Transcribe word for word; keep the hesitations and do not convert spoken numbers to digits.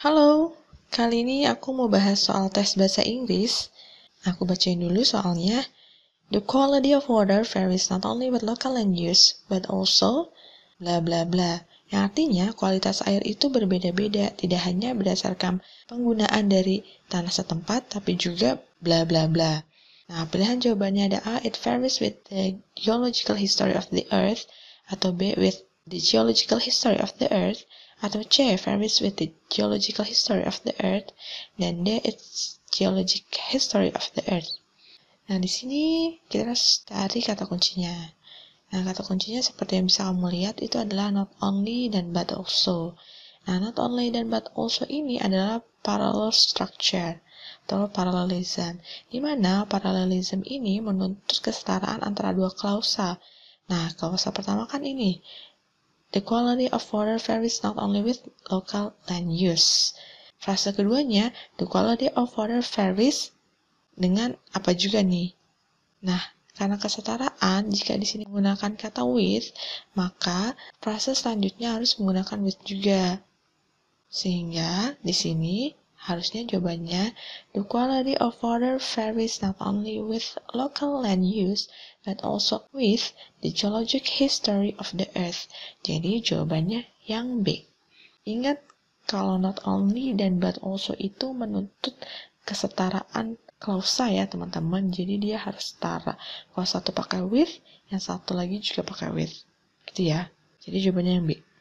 Halo, kali ini aku mau bahas soal tes bahasa Inggris. Aku bacain dulu soalnya. The quality of water varies not only with local land use, but also bla bla bla. Yang artinya kualitas air itu berbeda-beda, tidak hanya berdasarkan penggunaan dari tanah setempat, tapi juga bla bla bla. Nah, pilihan jawabannya ada A, it varies with the geological history of the earth, atau B, with the geological history of the earth, atau C, varies with the geological history of the earth, dan D, its geologic history of the earth. Nah, di sini kita harus cari kata kuncinya. Nah, kata kuncinya seperti yang bisa kamu lihat itu adalah not only dan but also. Nah, not only dan but also ini adalah parallel structure atau parallelism, di mana parallelism ini menuntut kesetaraan antara dua klausa. Nah, klausa pertama kan ini, the quality of water varies not only with local land use. Frase keduanya, the quality of water varies dengan apa juga nih? Nah, karena kesetaraan, jika di sini menggunakan kata with, maka frase selanjutnya harus menggunakan with juga. Sehingga di sini harusnya jawabannya, the quality of water varies not only with local land use, but also with the geologic history of the earth. Jadi jawabannya yang B. Ingat, kalau not only dan but also itu menuntut kesetaraan klausa ya teman-teman. Jadi dia harus setara. Kalau satu pakai with, yang satu lagi juga pakai with. Gitu ya. Jadi jawabannya yang B.